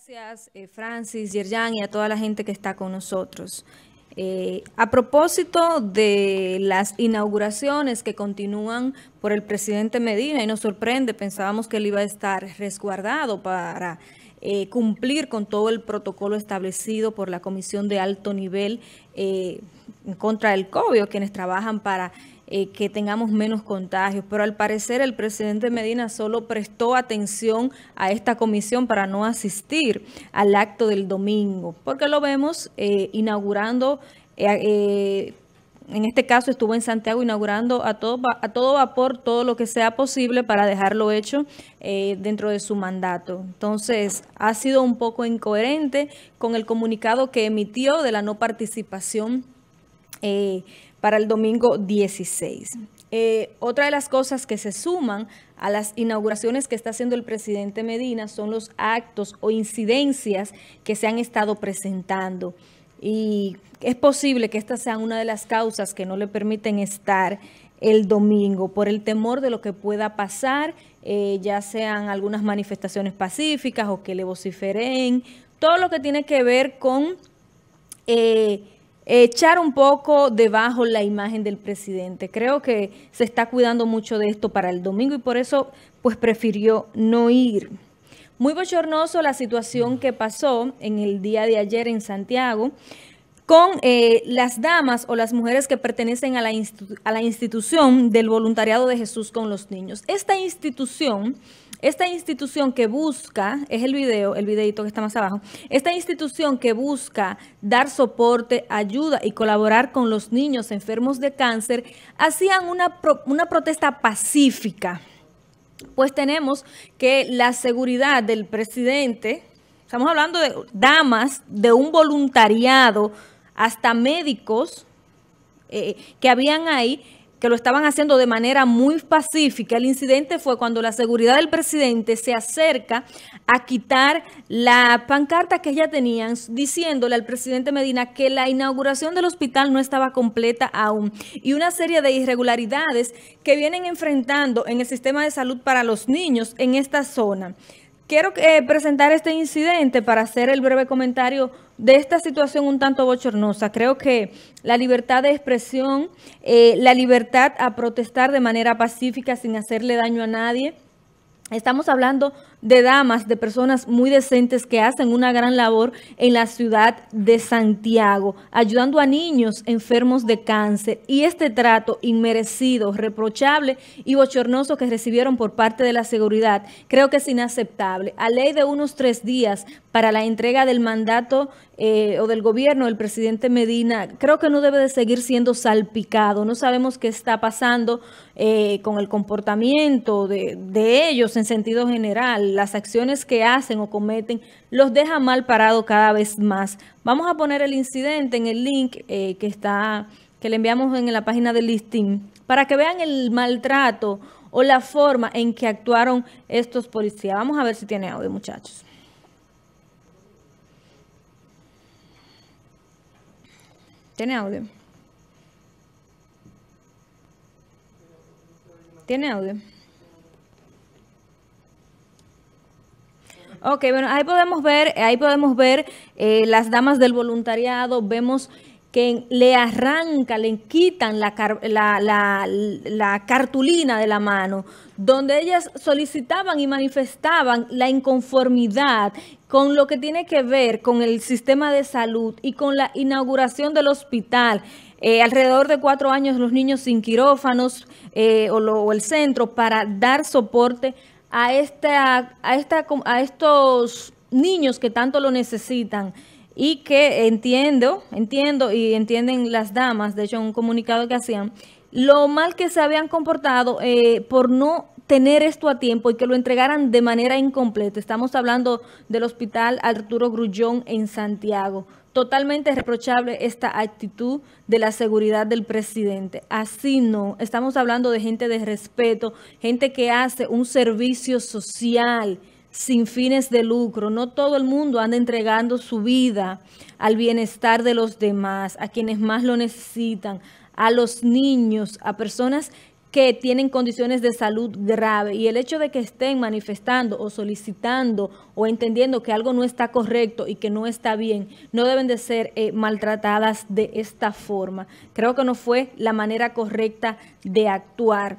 Gracias, Francis, Yerjan y a toda la gente que está con nosotros. A propósito de las inauguraciones que continúan por el presidente Medina, y nos sorprende, pensábamos que él iba a estar resguardado para cumplir con todo el protocolo establecido por la Comisión de Alto Nivel en contra del COVID, quienes trabajan para que tengamos menos contagios, pero al parecer el presidente Medina solo prestó atención a esta comisión para no asistir al acto del domingo, porque lo vemos inaugurando, en este caso estuvo en Santiago inaugurando a todo vapor todo lo que sea posible para dejarlo hecho dentro de su mandato. Entonces ha sido un poco incoherente con el comunicado que emitió de la no participación para el domingo 16. Otra de las cosas que se suman a las inauguraciones que está haciendo el presidente Medina son los actos o incidencias que se han estado presentando. Y es posible que estas sean una de las causas que no le permiten estar el domingo por el temor de lo que pueda pasar, ya sean algunas manifestaciones pacíficas o que le vociferen, todo lo que tiene que ver con echar un poco debajo la imagen del presidente. Creo que se está cuidando mucho de esto para el domingo y por eso pues prefirió no ir. Muy bochornoso la situación que pasó en el día de ayer en Santiago con las damas o las mujeres que pertenecen a la institución del voluntariado de Jesús con los niños. Esta institución que busca, es el videito que está más abajo, esta institución que busca dar soporte, ayuda y colaborar con los niños enfermos de cáncer, hacían una protesta pacífica. Pues tenemos que la seguridad del presidente, estamos hablando de damas, de un voluntariado, hasta médicos que habían ahí, que lo estaban haciendo de manera muy pacífica. El incidente fue cuando la seguridad del presidente se acerca a quitar la pancarta que ya tenían, diciéndole al presidente Medina que la inauguración del hospital no estaba completa aún y una serie de irregularidades que vienen enfrentando en el sistema de salud para los niños en esta zona. Quiero presentar este incidente para hacer el breve comentario de esta situación un tanto bochornosa. Creo que la libertad de expresión, la libertad a protestar de manera pacífica sin hacerle daño a nadie. Estamos hablando de damas, de personas muy decentes que hacen una gran labor en la ciudad de Santiago, ayudando a niños enfermos de cáncer. Y este trato inmerecido, reprochable y bochornoso que recibieron por parte de la seguridad, creo que es inaceptable. A ley de unos 3 días para la entrega del mandato o del gobierno del presidente Medina, creo que no debe de seguir siendo salpicado. No sabemos qué está pasando con el comportamiento de ellos en sentido general. Las acciones que hacen o cometen los deja mal parado cada vez más. Vamos a poner el incidente en el link que le enviamos en la página del listín para que vean el maltrato o la forma en que actuaron estos policías. Vamos a ver si tiene audio, muchachos. ¿Tiene audio? ¿Tiene audio? Ok, bueno, ahí podemos ver las damas del voluntariado. Vemos que le quitan la cartulina de la mano, donde ellas solicitaban y manifestaban la inconformidad con lo que tiene que ver con el sistema de salud y con la inauguración del hospital. Alrededor de 4 años los niños sin quirófanos o el centro para dar soporte a estos niños que tanto lo necesitan y que entiendo y entienden las damas, de hecho en un comunicado que hacían, lo mal que se habían comportado por no tener esto a tiempo y que lo entregaran de manera incompleta. Estamos hablando del Hospital Arturo Grullón en Santiago. Totalmente reprochable esta actitud de la seguridad del presidente. Así no, estamos hablando de gente de respeto, gente que hace un servicio social sin fines de lucro. No todo el mundo anda entregando su vida al bienestar de los demás, a quienes más lo necesitan, a los niños, a personas que tienen condiciones de salud grave, y el hecho de que estén manifestando o solicitando o entendiendo que algo no está correcto y que no está bien, no deben de ser maltratadas de esta forma. Creo que no fue la manera correcta de actuar.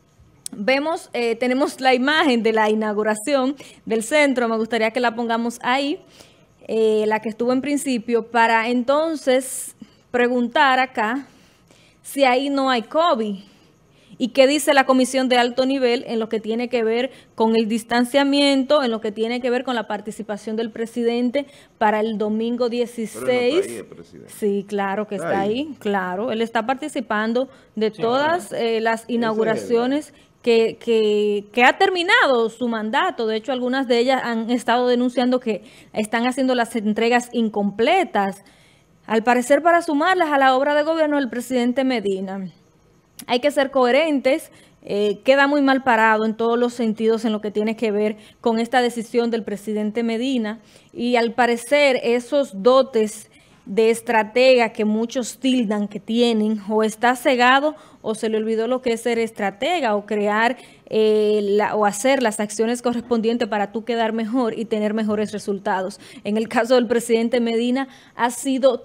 Vemos, tenemos la imagen de la inauguración del centro, me gustaría que la pongamos ahí, la que estuvo en principio, para entonces preguntar acá si ahí no hay COVID. ¿Y qué dice la comisión de alto nivel en lo que tiene que ver con el distanciamiento, en lo que tiene que ver con la participación del presidente para el domingo 16? Pero no está ahí el presidente. Sí, claro que está ahí, claro. Él está participando de todas las inauguraciones que ha terminado su mandato. De hecho, algunas de ellas han estado denunciando que están haciendo las entregas incompletas, al parecer para sumarlas a la obra de gobierno del presidente Medina. Hay que ser coherentes, queda muy mal parado en todos los sentidos en lo que tiene que ver con esta decisión del presidente Medina, y al parecer esos dotes de estratega que muchos tildan que tienen, o está cegado o se le olvidó lo que es ser estratega o crear o hacer las acciones correspondientes para tú quedar mejor y tener mejores resultados. En el caso del presidente Medina ha sido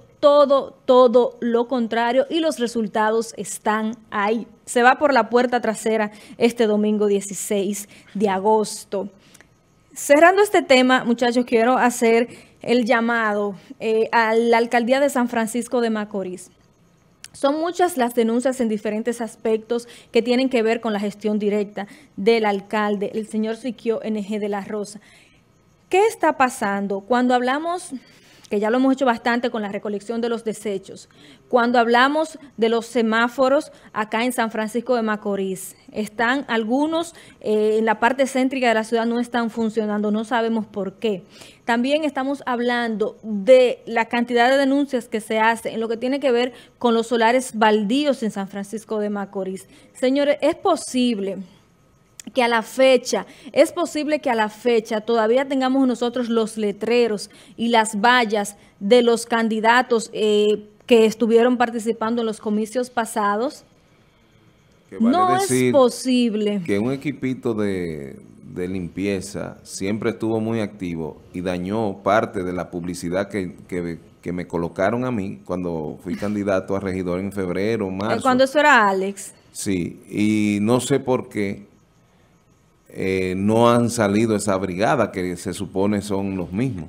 todo lo contrario, y los resultados están ahí. Se va por la puerta trasera este domingo 16 de agosto. Cerrando este tema, muchachos, quiero hacer el llamado a la alcaldía de San Francisco de Macorís. Son muchas las denuncias en diferentes aspectos que tienen que ver con la gestión directa del alcalde, el señor Siquio NG de la Rosa. ¿Qué está pasando? Cuando hablamos, que ya lo hemos hecho bastante con la recolección de los desechos, cuando hablamos de los semáforos acá en San Francisco de Macorís, están algunos en la parte céntrica de la ciudad no están funcionando, no sabemos por qué. También estamos hablando de la cantidad de denuncias que se hace en lo que tiene que ver con los solares baldíos en San Francisco de Macorís. Señores, es posible que a la fecha todavía tengamos nosotros los letreros y las vallas de los candidatos que estuvieron participando en los comicios pasados. Vale, no es posible. Que un equipito de limpieza siempre estuvo muy activo y dañó parte de la publicidad que me colocaron a mí cuando fui candidato a regidor en febrero, marzo. Cuando eso era Alex. Sí, y no sé por qué no han salido esa brigada que se supone son los mismos.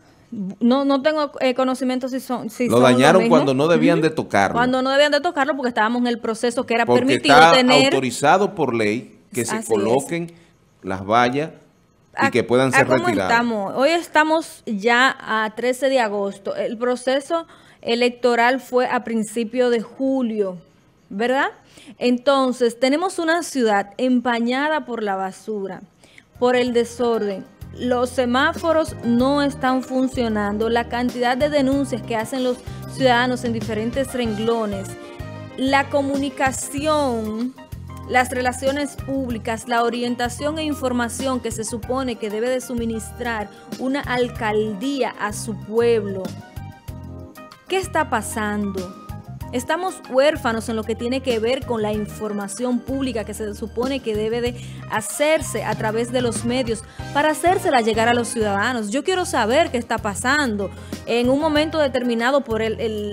No tengo conocimiento si son lo dañaron cuando no debían de tocarlo. Cuando no debían de tocarlo porque estábamos en el proceso que era porque permitido está tener. Autorizado por ley que se coloquen las vallas y que puedan ser retiradas. Hoy estamos ya a 13 de agosto. El proceso electoral fue a principios de julio, ¿verdad? Entonces, tenemos una ciudad empañada por la basura, por el desorden. Los semáforos no están funcionando. La cantidad de denuncias que hacen los ciudadanos en diferentes renglones, la comunicación, las relaciones públicas, la orientación e información que se supone que debe de suministrar una alcaldía a su pueblo. ¿Qué está pasando? Estamos huérfanos en lo que tiene que ver con la información pública que se supone que debe de hacerse a través de los medios para hacérsela llegar a los ciudadanos. Yo quiero saber qué está pasando en un momento determinado por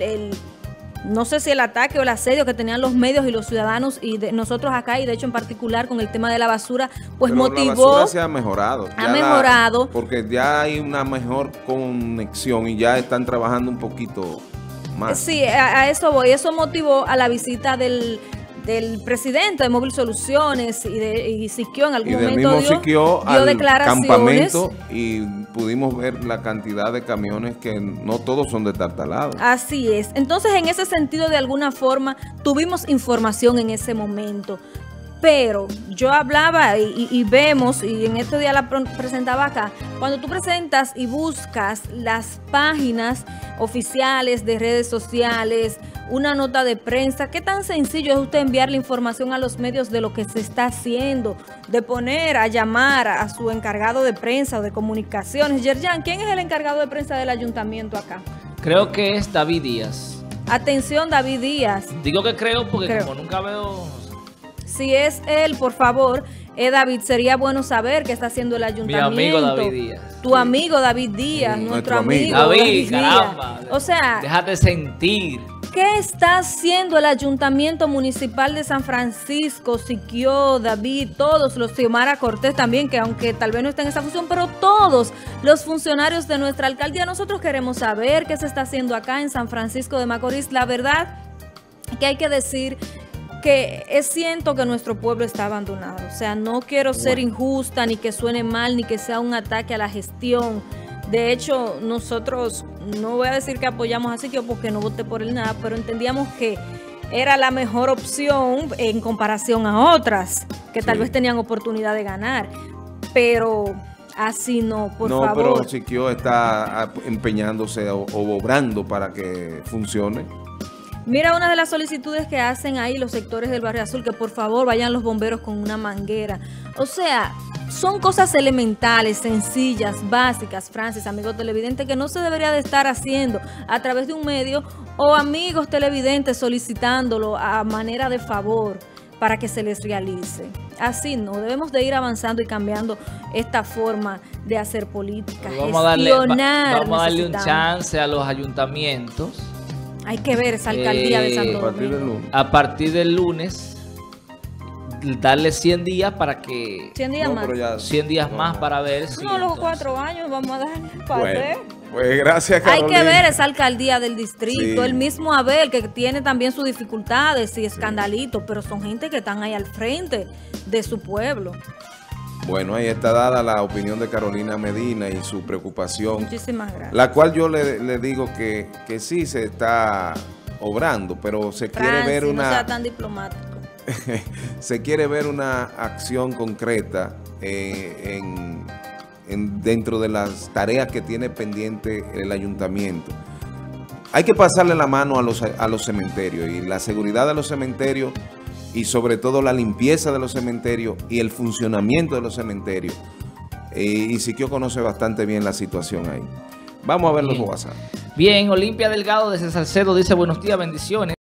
no sé si el ataque o el asedio que tenían los medios y los ciudadanos y nosotros acá, y de hecho en particular con el tema de la basura, pues pero motivó. La basura se ha mejorado. Ha mejorado. Porque ya hay una mejor conexión y ya están trabajando un poquito más. Sí, a eso voy. Eso motivó a la visita del presidente de Móvil Soluciones y Siquio en algún momento dio declaraciones. Campamento y pudimos ver la cantidad de camiones que no todos son destartalados. Así es. Entonces, en ese sentido, de alguna forma, tuvimos información en ese momento. Pero yo hablaba y vemos, y en estos días la presentaba acá, cuando tú presentas y buscas las páginas oficiales de redes sociales, una nota de prensa, ¿qué tan sencillo es usted enviar la información a los medios de lo que se está haciendo? De poner a llamar a su encargado de prensa o de comunicaciones. Yerjan, ¿quién es el encargado de prensa del ayuntamiento acá? Creo que es David Díaz. Atención, David Díaz. Digo que creo porque como nunca veo... Si es él, por favor, David, sería bueno saber qué está haciendo el ayuntamiento. Mi amigo David Díaz. Tu amigo David Díaz, nuestro amigo David, Díaz. caramba. O sea, déjate sentir. ¿qué está haciendo el Ayuntamiento Municipal de San Francisco, Siquio, David, todos los, Xiomara Cortés también, que aunque tal vez no está en esa función, pero todos los funcionarios de nuestra alcaldía, nosotros queremos saber qué se está haciendo acá en San Francisco de Macorís? La verdad que hay que decir que siento que nuestro pueblo está abandonado. O sea, no quiero ser injusta, ni que suene mal, ni que sea un ataque a la gestión. De hecho, nosotros, no voy a decir que apoyamos a Siquio porque no voté por él nada, pero entendíamos que era la mejor opción en comparación a otras, que tal vez tenían oportunidad de ganar. Pero así no, por favor. No, pero Siquio está empeñándose o obrando para que funcione. Mira una de las solicitudes que hacen ahí los sectores del Barrio Azul, que por favor vayan los bomberos con una manguera. O sea, son cosas elementales, sencillas, básicas, Francis, amigos televidentes, que no se debería de estar haciendo a través de un medio o amigos televidentes solicitándolo a manera de favor para que se les realice. Así no, debemos de ir avanzando y cambiando esta forma de hacer política, vamos a darle un chance a los ayuntamientos. Hay que ver esa alcaldía de Santo Domingo. A partir del lunes, darle 100 días para que... 100 días más. 100 días más para ver si... No, los 4 años vamos a dar para ver. Pues gracias, Carolina. Hay que ver esa alcaldía del distrito. El mismo Abel, que tiene también sus dificultades y escandalitos, pero son gente que están ahí al frente de su pueblo. Bueno, ahí está dada la opinión de Carolina Medina y su preocupación. Muchísimas gracias. La cual yo le digo que sí se está obrando, pero se quiere ver una... no sea tan diplomático. Se quiere ver una acción concreta dentro de las tareas que tiene pendiente el ayuntamiento. Hay que pasarle la mano a los cementerios, y la seguridad de los cementerios y sobre todo la limpieza de los cementerios y el funcionamiento de los cementerios. Y Siquio conoce bastante bien la situación ahí. Vamos a ver los WhatsApp. Bien, Olimpia Delgado desde Salcedo dice: buenos días, bendiciones.